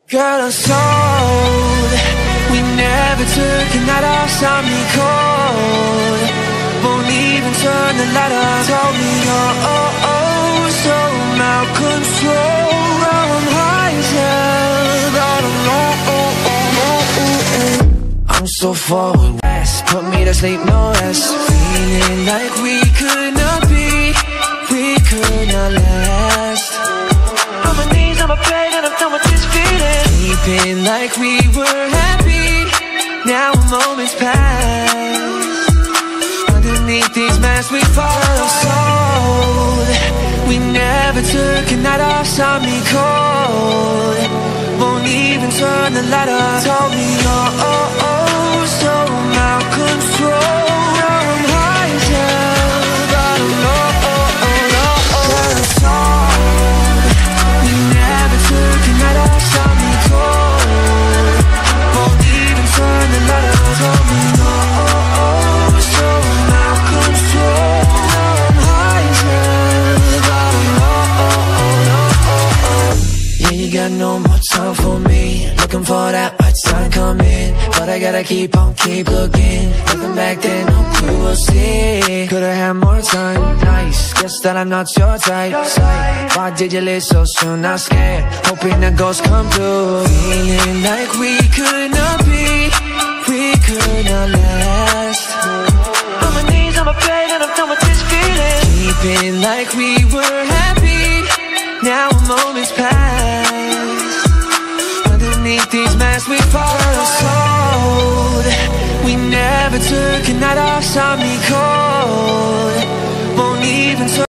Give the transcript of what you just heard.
Girl, I'm sold. We never took a night off, saw me cold. Won't even turn the light on. Told me you're so out control. I'm high as hell, but I'm low. I'm so forward west, put me to sleep, no rest. Feeling like we could not be, we could not last. On my knees, on my bed, and I'm done with this feeling. Keeping like we were happy, now a moment's past. Underneath these masks we fall sold. We never took a night off, saw me cold. Won't even turn the light on. Told me you're so out control. I'm high as hell, but I'm low. We never took a night off, saw me cold. Won't even turn the light on. Told me you're so out control. I'm high as hell, but I'm low. Yeah, you got no more time for me. Looking for that right time coming, but I gotta keep looking. Looking back then, no clue, we'll see. Could've had more time, nice. Guess that I'm not your type. Why did you leave so soon? Not scared, hoping the ghosts come through. Feeling like we could not be, we could not last. On my knees, on my bed, and I'm done with this feeling. Keeping like we were happy, now a moment's past. Underneath these masks we fall sold. We never took a night off, saw me cold. Won't even